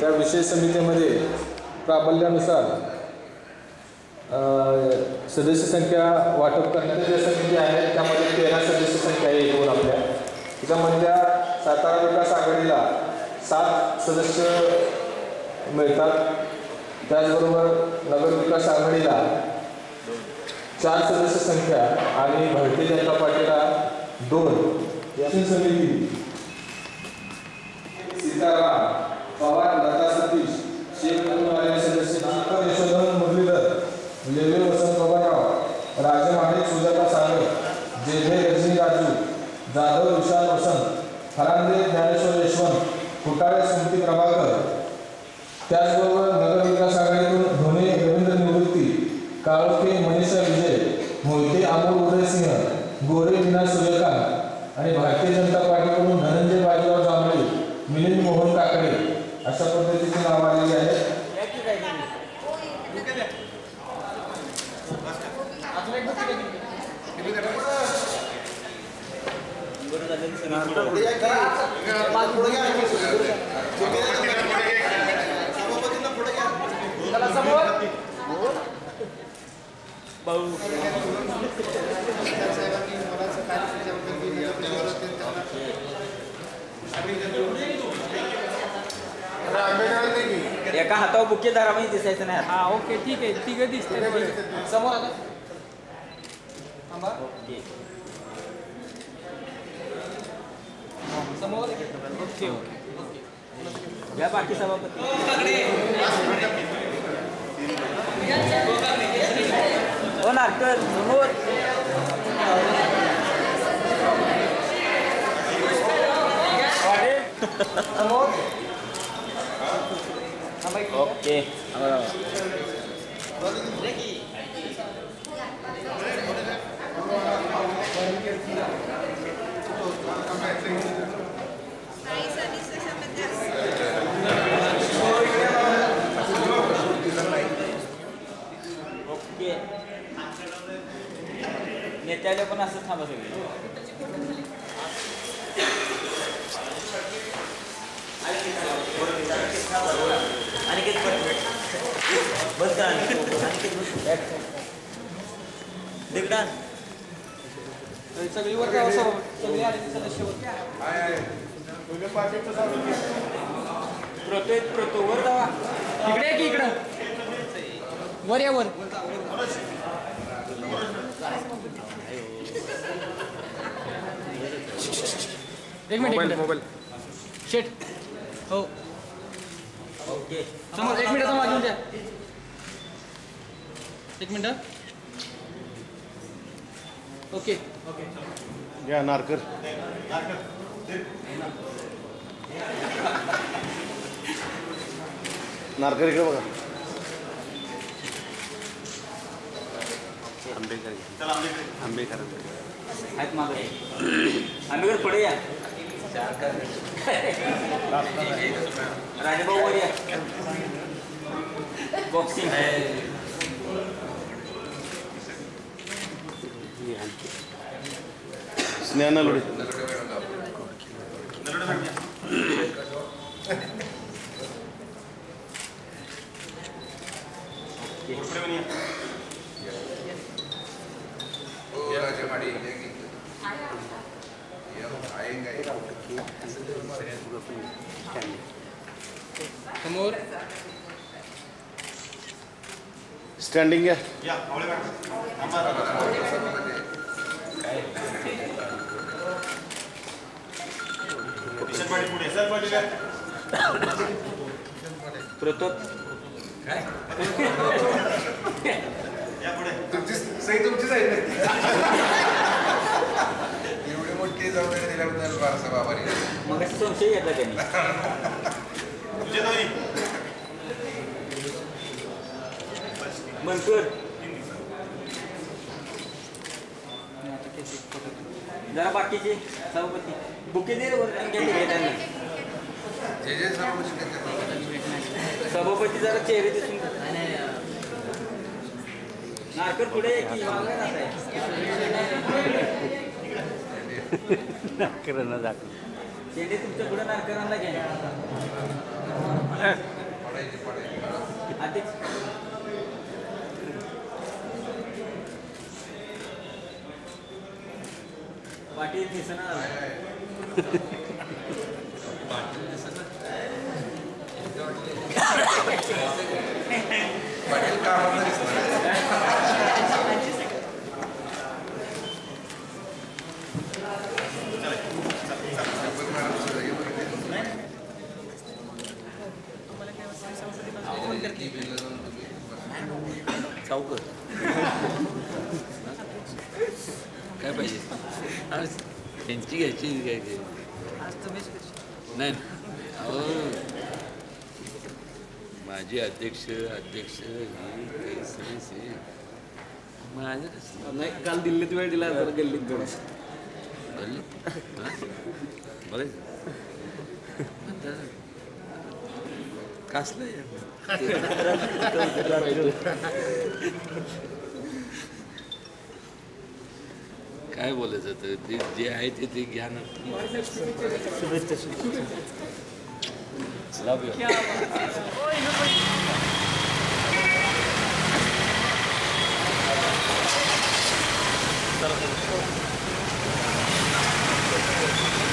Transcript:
या विशेष समितीमध्ये प्राबल्यानुसार सदस्य संख्या वाटप करण्याच्या ज्या समिती आहेत त्यामध्ये 13 सदस्य संख्या आहे एकूण आपल्या. त्याच्यामधल्या सातारा विकास आघाडीला 7 सदस्य मिळतात. त्याचबरोबर नगर विकास आघाडीला 4 सदस्य संख्या आणि भारतीय जनता पार्टीला 2. या समिती सीताराम पवार, लता सतीश, शेख वाले सदस्य, नागपूर यशोधन मुरलीधर, लेवे वसंत बाबाराव, राजमाडे सुजाता सागर, जेधे रजनी राजू, जाधव विशाल वसंत, फरांदे ज्ञानेश्वर यशवंत, फुटाळे स्मृती प्रभाकर. त्याचबरोबर नगर विकास आघाडीतून धोने रवींद्र निवृत्ती, काळोखे मनीषा विजय, मोहिते अमोल उदयसिंह, गोरे मीना सूर्यकांत आणि भारतीय जनता पार्टीकडून धनंजय बाजीराव जांभळे, मिलिंद मोहन काकडे अशा पद्धतीची नाव आलेली आहेत. एका हातावर बुके दारामध्ये दिसायचं नाही. हा ओके ठीक आहे. तिघं दिसते समोर आता समोर. ओके ओके या बाकी सभापती हो नारकर समोर. ओके नेत्याला पण असं थांबा सगळे. बस सगळी वर सगळी आलेली सदस्य प्रोतो वर जावा. इकडे की इकडं वर या वर. एक मिनिट मोबाईल शेट हो ओके समोर. एक मिनिट समोर घेऊन द्या. एक मिनिट ओके ओके या नारकर. नारकर इकडे बघा. आंबेकर आहेत मागे. आंबेकर पुढे या. राजाभाऊ वर या. बॉक्सिंग स्नेहा लोढे. समोर स्टँडिंग या. प्रोतो तुमची साईड एवढी मोठी जबाबदारी दिल्याबद्दल फारसा आभारी. मग संशय घेतला त्यांनी. मनकर जरा बाकीचे सभापती बुके दे रे त्यांना. जे सभापती जरा चेहरे दिसून. नारकर पुढे की नारकरांना दाखव. शेंडे तुमच्या पुढे नारकरांना घ्या. अध्यक्ष पाटील दिसना पाटील कामात दिसणार चौकत काय पाहिजे आज त्यांची घ्यायची काय नाही अहो माझे अध्यक्ष माझं कसं नाही काल दिल्लीत वेळ दिला तर गल्लीत बघायचं कसलं काय बोलायचं तर ते जे आहे ते घ्या ना लव यू चला